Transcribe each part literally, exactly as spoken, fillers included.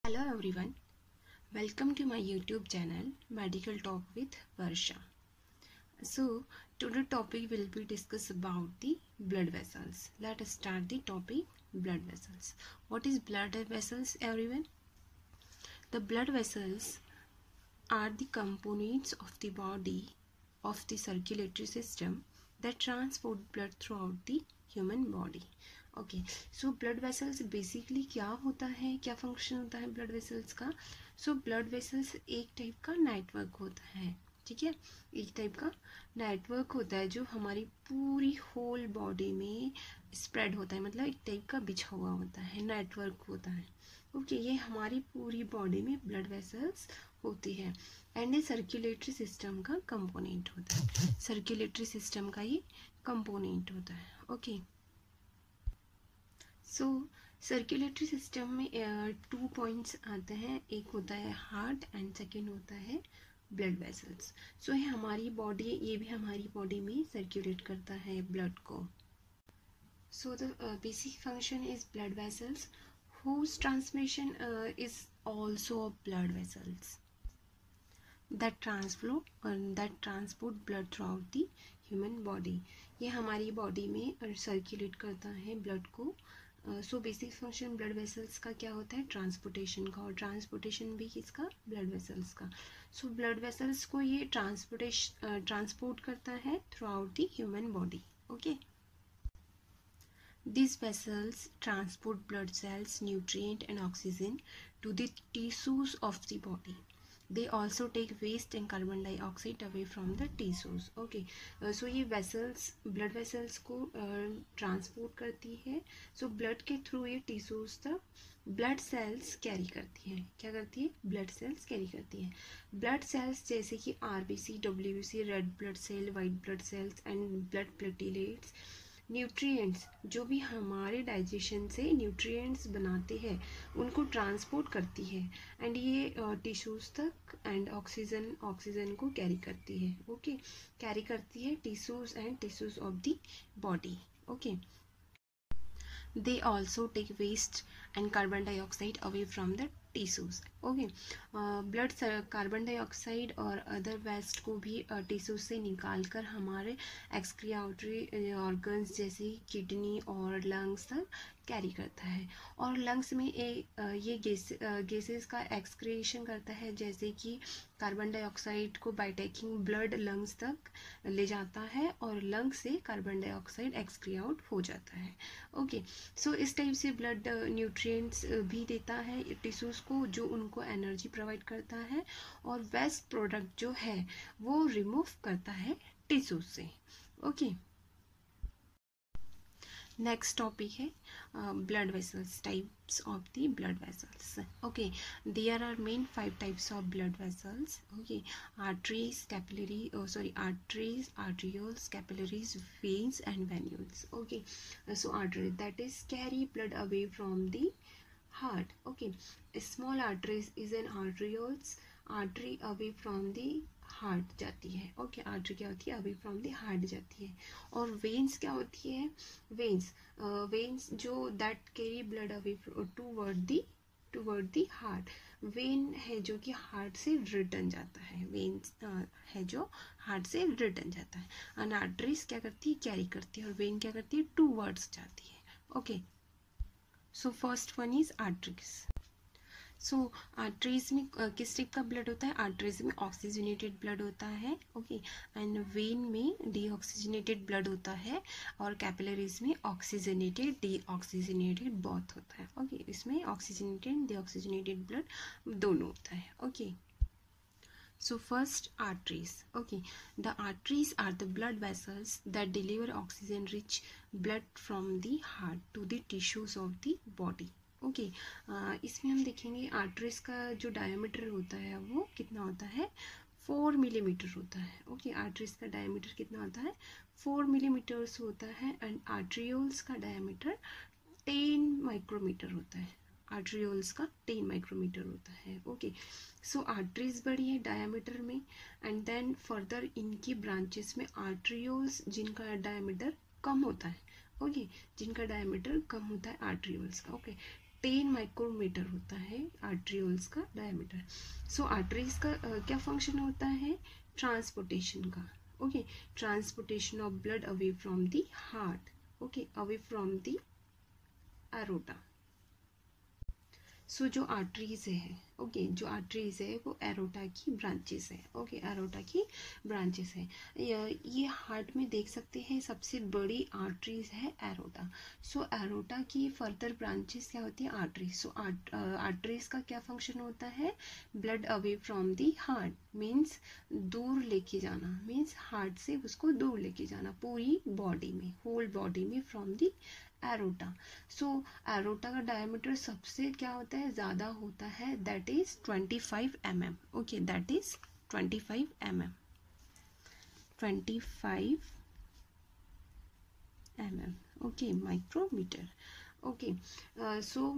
Hello everyone, welcome to my YouTube channel Medical Talk with Varsha. So today topic will be discussed about the blood vessels. Let us start the topic blood vessels. What is blood vessels everyone? The blood vessels are the components of the body of the circulatory system that transport blood throughout the human body. Okay so blood vessels basically क्या होता है, क्या function होता है blood vessels का. So blood vessels एक type का network होता है, ठीक है, एक टाइप का नेटवर्क होता है जो हमारी पूरी होल बॉडी में स्प्रेड होता है, मतलब एक टाइप का बिछा हुआ होता है, नेटवर्क होता है. ओके okay, ये हमारी पूरी बॉडी में ब्लड वेसल्स होती है एंड ये सर्कुलेटरी सिस्टम का कंपोनेंट होता है. सर्कुलेटरी सिस्टम का ये कंपोनेंट होता है. Okay okay. So circulatory system में टू पॉइंट्स आते हैं, एक होता है हार्ट एंड सेकेंड होता है ब्लड वेसल्स. सो ये हमारी बॉडी, ये भी हमारी बॉडी में सर्कुलेट करता है ब्लड को. So the basic function is blood vessels whose transmission uh, is also blood vessels that transport uh, that transport blood throughout the human body. ये हमारी बॉडी में सर्कुलेट करता है ब्लड को. So basic function blood vessels का क्या होता है, ट्रांसपोर्टेशन का, और ट्रांसपोर्टेशन भी किसका, ब्लड वेसल्स का. सो ब्लड वेसल्स को ये ट्रांसपोर्टेशन ट्रांसपोर्ट करता है throughout the human body. Okay, these vessels transport blood cells, nutrient and oxygen to the tissues of the body. They also take waste and carbon dioxide away from the tissues. Okay, uh, so ये vessels, blood vessels को transport uh, करती है. So so blood के through ये tissues तक blood cells carry करती है. क्या करती है, ब्लड सेल्स कैरी करती है. ब्लड सेल्स जैसे कि RBC, WBC, red blood cell, white blood cells and blood platelets. Nutrients जो भी हमारे डाइजेशन से न्यूट्रिएंट्स बनाते हैं उनको ट्रांसपोर्ट करती है एंड ये टिश्यूज़ तक एंड ऑक्सीजन ऑक्सीजन को कैरी करती है. Okay okay? कैरी करती है tissues and tissues of the body. Okay, they also take waste and carbon dioxide away from the tissues. Okay, blood carbon dioxide और other waste को भी tissues uh, से निकाल कर हमारे एक्सक्रिएटरी ऑर्गन्स जैसे किडनी और लंग्स तक कैरी करता है. और लंग्स में ए, uh, ये गैस गैसेस का एक्सक्रिएशन करता है, जैसे कि कार्बन डाइऑक्साइड को बाय टेकिंग ब्लड लंग्स तक ले जाता है और लंग से कार्बन डाइऑक्साइड एक्सक्रिएट हो जाता है. ओके, सो इस टाइप से ब्लड न्यूट्रिएंट्स भी देता है टिश्यूज़ को, जो उनको एनर्जी प्रोवाइड करता है, और वेस्ट प्रोडक्ट जो है वो रिमूव करता है टिश्यूज से. ओके, नेक्स्ट टॉपिक है blood vessels, types of the blood vessels. Okay, there are main five types of blood vessels. Okay, arteries, capillary sorry arteries, arterioles, capillaries, veins and venules. Okay, so artery that is carry blood away from the heart. Okay, a small arteries is an arterioles, artery away from the heart जाती है. Okay, artery क्या होती है, away from the heart जाती है. और veins क्या होती है, वेन्स वेन्स जो that carry blood away toward the toward the heart. Vein है जो कि हार्ट से रिटर्न जाता है, वेन्स uh, है जो हार्ट से रिटर्न जाता है. एंड आर्टरीज क्या करती है, कैरी करती है, और वेन क्या करती है, टूवर्ड्स जाती है. Okay, so first one is arteries. So arteries में uh, किस टाइप का ब्लड होता है, आर्टरीज में ऑक्सीजनेटेड ब्लड होता है. ओके, एंड वेन में डीऑक्सीजनेटेड ब्लड होता है, और कैपिलरीज में ऑक्सीजनेटेड डीऑक्सीजनेटेड बोथ होता है. ओके okay, इसमें ऑक्सीजनेटेड डीऑक्सीजनेटेड ब्लड दोनों होता है. Okay okay. So first, arteries. Okay, the arteries are the blood vessels that deliver oxygen rich blood from the heart to the tissues of the body. Okay okay, uh, इसमें हम देखेंगे arteries का जो diameter होता है वो कितना होता है, फोर मिलीमीटर होता है. ओके okay, आर्टरीज का डायमीटर कितना होता है, फोर मिलीमीटर्स होता है. एंड आर्ट्रियोल्स का डायमीटर टेन माइक्रोमीटर होता है. आर्ट्रियोल्स का टेन माइक्रोमीटर होता है. ओके, सो आर्टरीज बड़ी है डायमीटर में, एंड देन फर्दर इनकी ब्रांचेस में आर्ट्रियोल्स जिनका डायमीटर कम होता है. ओके okay, जिनका डायमीटर कम होता है आर्ट्रियोल्स का. ओके okay, टेन माइक्रोमीटर होता है आर्ट्रियोल्स का डायमीटर। सो आर्टरीज का uh, क्या फंक्शन होता है, ट्रांसपोर्टेशन का। Okay, transportation of blood away from the heart, okay, away from the aorta. So so, जो आर्टरीज है, ओके okay, जो आर्टरीज है वो एरोटा की ब्रांचेस है, ओके okay, एरोटा की ब्रांचेस है। ये हार्ट में देख सकते हैं सबसे बड़ी आर्टरीज है एरोटा। सो so, एरोटा की फर्दर ब्रांचेस क्या होती है, आर्टरीज। सो आर्टरीज का क्या फंक्शन होता है, blood away from the heart, means दूर लेके जाना, मीन्स हार्ट से उसको दूर लेके जाना पूरी बॉडी में, होल बॉडी में from the aorta. So aorta का डायमीटर सबसे क्या होता है, ज़्यादा होता है, that is twenty five M M. Okay, that is twenty five M M, twenty five M M, okay, micrometre. Okay, so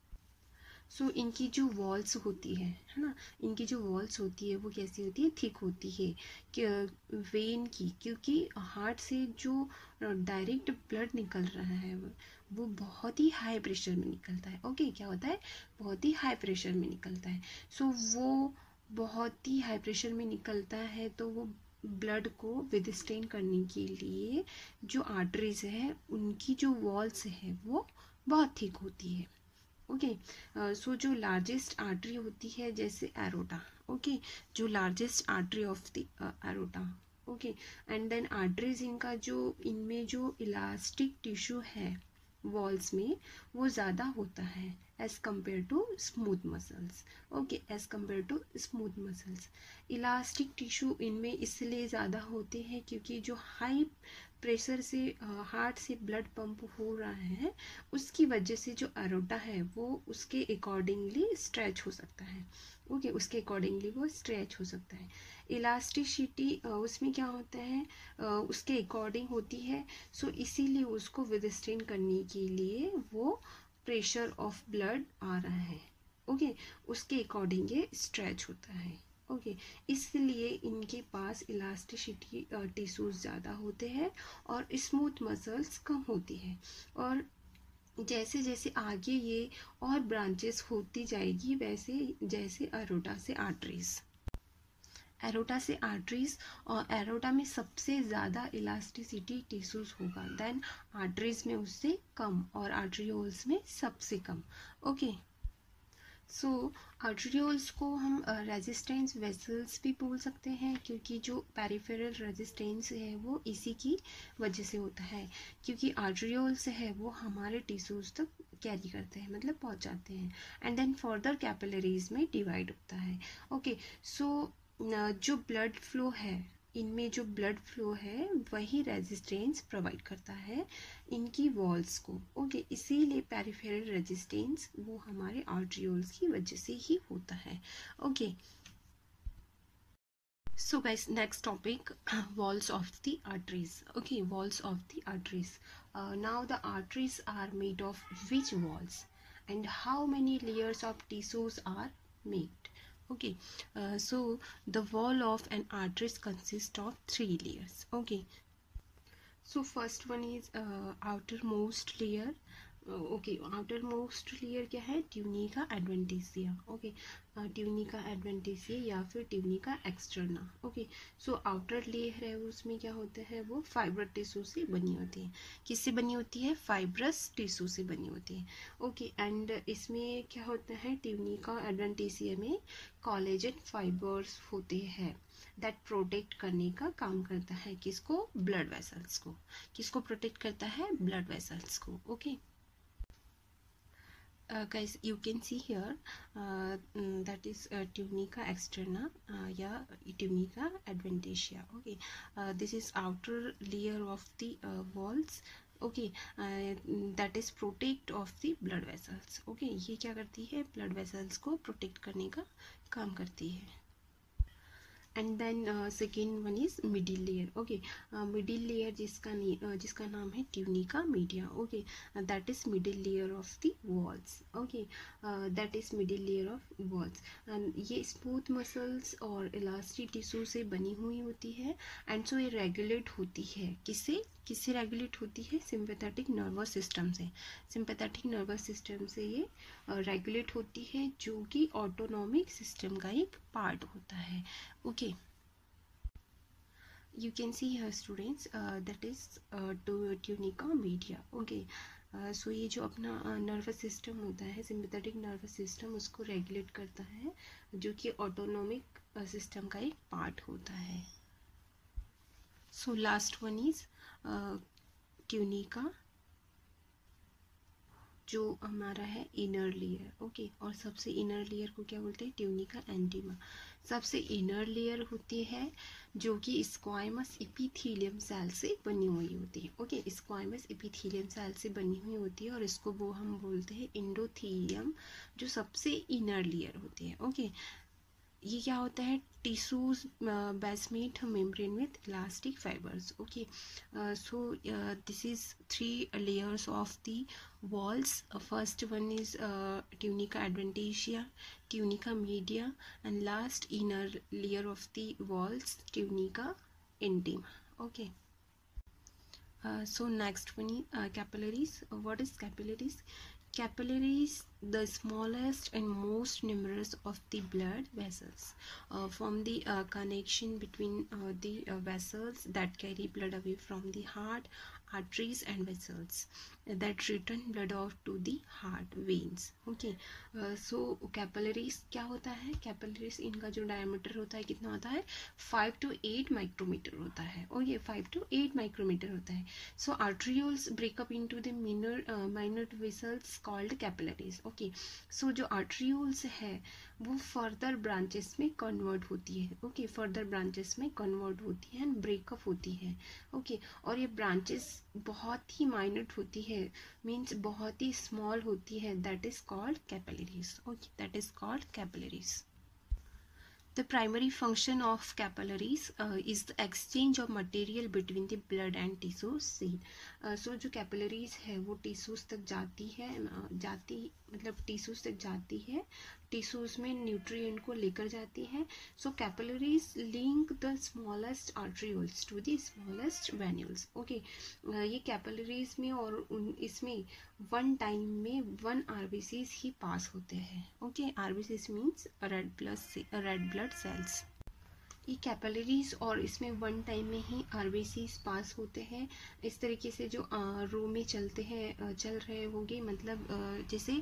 so so, इनकी जो वॉल्स होती है है ना, इनकी जो वॉल्स होती है वो कैसी होती है, थिक होती है कि वेन की, क्योंकि हार्ट से जो डायरेक्ट ब्लड निकल रहा है वो बहुत ही हाई प्रेशर में निकलता है। ओके okay, क्या होता है, बहुत ही हाई प्रेशर में निकलता है। सो so, वो बहुत ही हाई प्रेशर में निकलता है, तो वो ब्लड को विदस्टैंड करने के लिए जो आर्टरीज है उनकी जो वॉल्स है वो बहुत थिक होती है। ओके, सो जो लार्जेस्ट आर्टरी होती है जैसे एरोटा, ओके okay, जो largest artery of the aorta, okay, and then arteries, इनका जो इनमें जो इलास्टिक टिश्यू है वॉल्स में वो ज़्यादा होता है as compare to smooth muscles. Okay, as compare to smooth muscles, elastic tissue इनमें इसलिए ज़्यादा होते हैं क्योंकि जो हाई प्रेशर से हार्ट से ब्लड पंप हो रहा है उसकी वजह से जो एरोटा है वो उसके अकॉर्डिंगली स्ट्रेच हो सकता है। ओके okay, उसके अकॉर्डिंगली वो स्ट्रेच हो सकता है। इलास्टिसिटी उसमें क्या होता है, उसके अकॉर्डिंग होती है। सो so, इसीलिए उसको विदस्टैंड करने के लिए वो प्रेशर ऑफ ब्लड आ रहा है, ओके okay, उसके अकॉर्डिंग ये स्ट्रेच होता है। ओके okay, इसलिए इनके पास इलास्टिसिटी टिश्यूज ज़्यादा होते हैं और स्मूथ मसल्स कम होती है। और जैसे जैसे आगे ये और ब्रांचेस होती जाएगी वैसे जैसे एरोटा से आर्टरीज, एरोटा से आर्टरीज, और एरोटा में सबसे ज़्यादा इलास्टिसिटी टिश्यूज होगा, देन आर्टरीज में उससे कम और आर्ट्रियोल्स में सबसे कम। Okay okay. सो आर्ट्रियोल्स को हम रेजिस्टेंस वेसल्स भी बोल सकते हैं क्योंकि जो पेरिफेरल रेजिस्टेंस है वो इसी की वजह से होता है, क्योंकि आर्ट्रियोल्स है वो हमारे टिश्यूज तक कैरी करते हैं, मतलब पहुंच जाते हैं, एंड देन फर्दर कैपिलरीज में डिवाइड होता है। ओके, सो जो ब्लड फ्लो है, इनमें जो ब्लड फ्लो है वही रेजिस्टेंस प्रोवाइड करता है इनकी वॉल्स को। ओके okay, इसीलिए पेरिफेरल रेजिस्टेंस वो हमारे आर्ट्रियोल्स की वजह से ही होता है। Okay, so guys, next topic, walls of the arteries. Okay, walls of the arteries. Now the arteries are made of which walls and how many layers of tissues are made. Okay, uh, so the wall of an artery consists of three layers. Okay, so first one is uh, outermost layer. Okay, outermost layer क्या है, tunica adventitia. Okay, tunica adventitia या फिर tunica externa. Okay, so outer layer है उसमें क्या होता है, वो फाइबर टिश्यू से बनी होती है। किससे बनी होती है, फाइब्रस टिश्यू से बनी होती है। ओके, एंड इसमें क्या होता है, ट्यूनिका एडवेंटिसिया में कोलेजन फाइबर्स होते हैं दैट प्रोटेक्ट करने का काम करता है किसको, ब्लड वेसल्स को। किसको प्रोटेक्ट करता है, ब्लड वेसल्स को। Okay okay? Uh, guys, you can see here uh, mm, that is uh, tunica externa uh, yeah, tunica adventitia. Okay, uh, this is outer layer of the uh, walls. Okay, that is protect of the blood vessels. Okay, ये क्या करती है, blood vessels को protect करने का काम करती है। And then second one is middle layer. Okay, middle layer जिसका uh, जिसका नाम है tunica media. Okay, that is middle layer of the walls. Okay, that is middle layer of walls. ये स्मूथ मसल्स और इलास्टिक टिश्यू से बनी हुई होती है एंड सो ये रेगुलेट होती है किससे, किससे रेगुलेट होती है? सिंपैथेटिक नर्वस सिस्टम से। सिंपैथेटिक नर्वस सिस्टम से ये रेगुलेट होती है, जो कि ऑटोनॉमिक सिस्टम का एक पार्ट होता है। Okay, you can see here students uh, that is uh, tunica media. okay uh, so ये जो अपना नर्वस सिस्टम होता है, सिंपैथेटिक नर्वस सिस्टम, उसको रेगुलेट करता है, जो कि ऑटोनॉमिक सिस्टम का एक पार्ट होता है। So last one is tunica, जो हमारा है इनर लेयर। ओके, और सबसे इनर लेयर को क्या बोलते हैं? Tunica intima. सबसे इनर लेयर होती है जो कि स्क्वाइमस एपिथेलियम सेल से बनी हुई होती है। ओके, स्क्वाइमस एपिथेलियम सेल से बनी हुई होती है, और इसको वो हम बोलते हैं एंडोथेलियम, जो सबसे इनर लेयर होती है। ओके, ये क्या होता है? Tissues basement membrane with elastic fibres. Okay, so this is three layers of the walls. Uh, first one is uh, tunica adventitia, tunica media, and last inner layer of the walls, tunica intima. Okay, uh, so next one is uh, capillaries. Uh, what is capillaries? Capillaries, the smallest and most numerous of the blood vessels, uh, form the uh, connection between uh, the uh, vessels that carry blood away from the heart, arteries and vessels that return blood off to the heart, veins. Okay, uh, so capillaries क्या होता है? capillaries, इनका जो diameter होता है कितना होता है? फाइव टू एट माइक्रोमीटर होता है। Okay, five to eight micrometre होता है। so arterioles break up into the minor uh, minor vessels called capillaries. Okay, so जो arterioles है वो फर्दर ब्रांचेस में कन्वर्ट होती है। ओके, फर्दर ब्रांचेस में कन्वर्ट होती है एंड ब्रेकअप होती है। ओके, और ये ब्रांचेस बहुत ही माइनर होती है, मीन्स बहुत ही स्मॉल होती है, that is called capillaries. Okay, that is called capillaries. The primary function of capillaries uh, is the exchange of material between the blood and tissues seen. Uh, so जो capillaries है वो tissues तक जाती है, uh, जाती मतलब tissues तक जाती है, tissues में nutrient को लेकर जाती है। So capillaries link the smallest arterioles to the smallest venules. Okay, uh, ये capillaries में और उन इसमें वन टाइम में वन आरबीसीज ही पास होते हैं। Okay, RBCs means red blood red blood cells. ये कैपिलरीज और इसमें वन टाइम में ही आरबीसीज पास होते हैं। इस तरीके से जो रो में चलते हैं, चल रहे होंगे, मतलब जैसे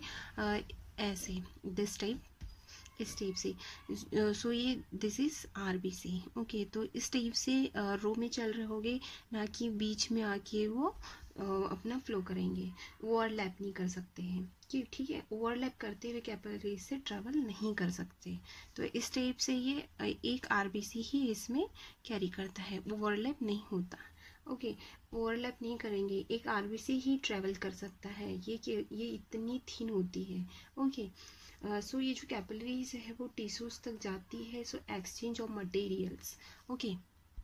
ऐसे दिस टाइप, इस टाइप से। सो ये दिस इज आरबीसी। ओके, तो इस टाइप से रो में चल रहे होंगे, ना कि बीच में आके वो Uh, अपना फ्लो करेंगे, ओवरलैप नहीं कर सकते हैं कि ठीक है, ओवरलैप करते हुए कैपिलरीज से ट्रेवल नहीं कर सकते। तो इस टाइप से ये एक आरबीसी ही इसमें कैरी करता है, ओवरलैप नहीं होता। ओके, ओवरलैप नहीं करेंगे, एक आरबीसी ही ट्रेवल कर सकता है, ये ये इतनी थिन होती है। ओके, सो ये जो कैपिलरीज है वो टिश्यूज तक जाती है। So exchange of materials. Okay,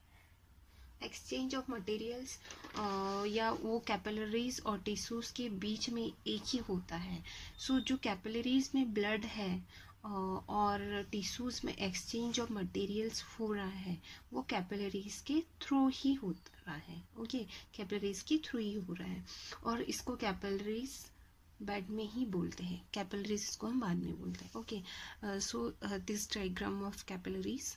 exchange of materials या वो कैपिलरीज और टिश्यूज के बीच में एक ही होता है। सो so, जो कैपिलरीज में ब्लड है uh, और टिश्यूज में एक्सचेंज ऑफ मटेरियल्स हो रहा है, वो कैपिलरीज के थ्रू ही हो रहा है। ओके, कैपिलरीज के थ्रू ही हो रहा है, और इसको कैपिलरीज बेड में ही बोलते हैं। कैपिलरीज को हम बाद में बोलते हैं। Okay, so this diagram of capillaries.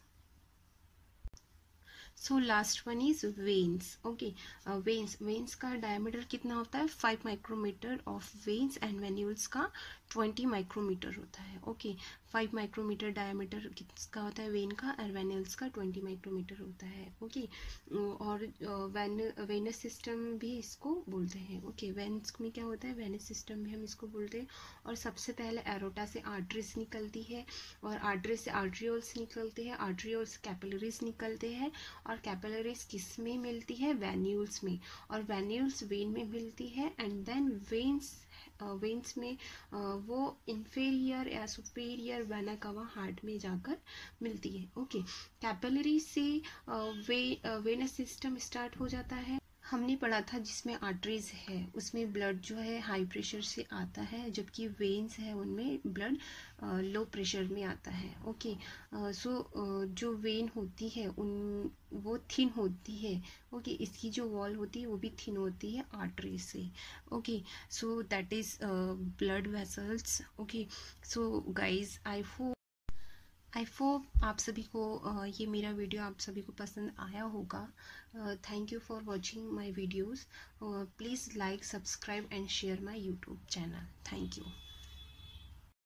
So last one is veins. Okay, veins veins का डायमीटर कितना होता है? Five micrometre of veins and venules का ट्वेंटी माइक्रोमीटर होता है। ओके, फाइव माइक्रोमीटर डायमीटर किसका होता है? वेन का, और वेन्यूल्स का ट्वेंटी माइक्रोमीटर होता है। ओके, और वेन वेनस सिस्टम भी इसको बोलते हैं। ओके, वेन्स में क्या होता है? वेनस सिस्टम भी हम इसको बोलते हैं। और सबसे पहले एरोटा से आर्टरीज निकलती है, और आर्टरीज से आर्ट्रियोल्स निकलते हैं, आर्ट्रियोल्स कैपिलरीज निकलते हैं, और कैपिलरीज किस में मिलती है? वेन्यूल्स में, और वेन्यूल्स वेन में मिलती है, एंड देन वेन्स वेन्स में uh, वो इंफीरियर या सुपीरियर वेना कवा हार्ट में जाकर मिलती है। ओके, कैपिलरी से uh, वे वेनस सिस्टम स्टार्ट हो जाता है। हमने पढ़ा था जिसमें आर्टरीज है उसमें ब्लड जो है हाई प्रेशर से आता है, जबकि वेन्स है उनमें ब्लड लो प्रेशर में आता है। ओके, सो जो वेन होती है उन वो थिन होती है। ओके, इसकी जो वॉल होती है वो भी थिन होती है आर्टरी से। Okay, so that is blood vessels. Okay, so guys I hope I hope आप सभी को uh, ये मेरा वीडियो आप सभी को पसंद आया होगा। Thank you for watching my videos. Please like, subscribe and share my YouTube channel. Thank you.